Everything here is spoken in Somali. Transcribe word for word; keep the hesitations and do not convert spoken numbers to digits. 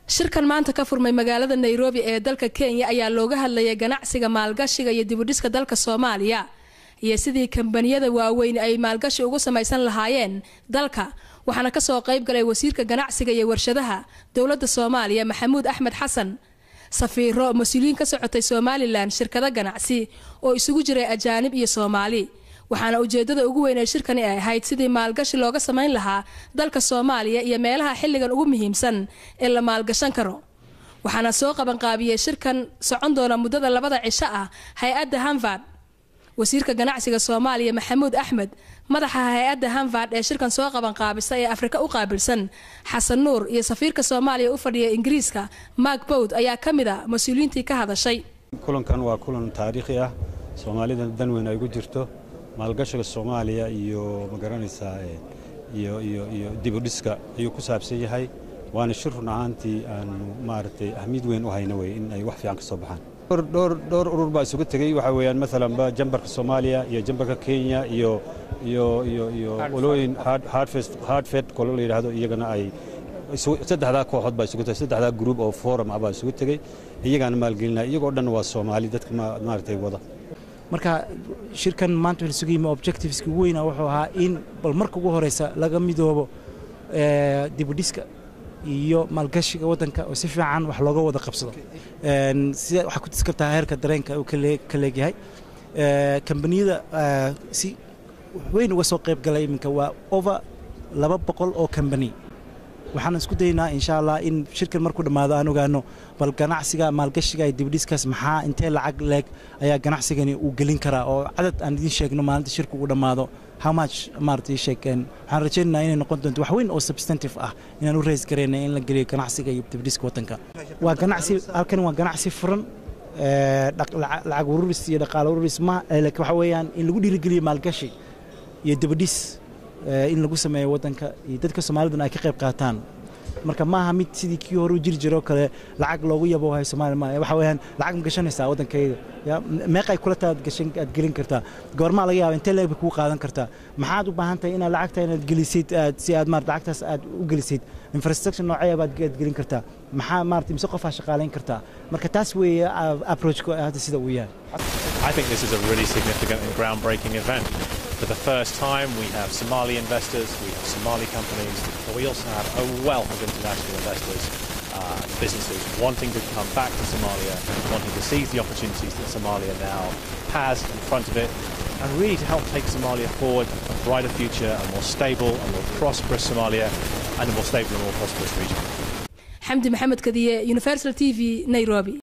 shirkan maanta ka furmay magaalada Nairobi ee dalka Kenya ayaa looga hadlayay ganacsiga maalgashiga iyo dib u dhiska dalka Soomaaliya iyo sidii kambaniyada waaweyn ay maalgashi ugu samaysan lahaayeen dalka waxaana ka soo qayb galay wasiirka ganacsiga iyo warshadaha dawladda Soomaaliya Maxamuud Axmed Xasan safiiro mas'uuliyiin ka socotay Somaliland shirkado ganacsi oo isugu jiray ajaanib iyo Soomaali waxaana ujeedada ugu weyn ee shirkani ay ahayd sidii maalgashi looga sameyn lahaa dalka Soomaaliya iyo meelaha xilligan ugu muhiimsan ee la maalgashan karo waxaana soo qaban qaabiyay shirkan socon doona muddada labada cisho ah hay'adda Hanford wasiirka ganacsiga Soomaaliya Maxamuud Axmed madaxa hay'adda Hanford ee shirkan soo qaban qaabisay ee Afrika u qaabilsan Xasan Nuur iyo safiirka Soomaaliya u fadhiya Ingiriiska Mark Boud ayaa kamida mas'uuliyiintii ka hadashay kulankan waa kulan taariikhi ah Soomaalida dan weyn ay ugu jirto maalgashiga Soomaaliya iyo magaranaysa iyo iyo iyo dib u dhiska ayuu ku saabsan yahay waana shir runaantii aan maartay ahmid weyn u hayna way in ay wax fiican ka soo baxaan door door urur baa isugu tagay waxa weeyaan mesela ba jambarka Soomaaliya iyo jambarka Kenya iyo iyo iyo iyo olooyin hard hardfest hardfed kolo la yiraahdo iyagana ay saddexda kooxood baa isugu tagay saddexda group of forum aba isugu tagay iyagana maalgelinay iyagoo dhan waa Soomaali dadka maartay wada marka shirkan maanta la sugayay objectives ugu weyn wuxuu ahaa in bal marka ugu horeysa laga midoobo ee dib u dhiska iyo maalgashiga wadanka oo si fiican wax looga wada qabsado een sida waxa ku tiskartaa heerka dareenka uu ka leeyahay ee kambaniyada si weyn uga soo qayb galay iminka waa over laba boqol oo company waxaan isku daynaa insha Allah in shirkan markuu dhamaado aan ogaano bal ganacsiga maalgashiga ay dib u dhiskaas maxaa intee lacag leeg ayaa ganacsigani uu gelin karaa oo cadad aan idin sheegno maalinta shirku uu dhamaado how much maartay sheekeen waxaan rajaynaynaa inay noqon doonto wax weyn oo substantive ah inaan u raise gareynay in la geliyo ganacsiga iyo dib u dhiska wadanka waa ganacsi halkan waa ganacsi furan ee lacag ururis iyo dhaqaale ururis ma laakiin waxa weeyaan in lagu dhiirigeliyo maalgashi iyo dib u dhis in lagu sameeyo wadanka iyo dadka Soomaalida ay ka qayb qaataan marka ma aha mid sidii kii hore u jiri jiro kale lacag loogu yabo hay Soomaaliya waxa weeyaan lacag ma gashanaysaa wadankeeda ya meeqay kula taad gashan aad gelin kartaa goorma laga yaabo intee leeb ku qaadan kartaa maxaad u baahan tahay inaad lacagta inaad gelisid si aad maar lacagtaas aad u gelisid infrastructure noocay aad gelin kartaa maxaa maartay mise qof shaqaaleyn kartaa marka taas weeye approach ko aad sida uu yahay I think this is a really significant and groundbreaking event. For the first time, we have Somali investors, we have Somali companies, but we also have a wealth of international investors, uh, businesses wanting to come back to Somalia, wanting to seize the opportunities that Somalia now has in front of it, and really to help take Somalia forward, a brighter future, a more stable, a more prosperous Somalia, and a more stable and more prosperous region. Hamdi Mohamed Kadiye, Universal T V, Nairobi.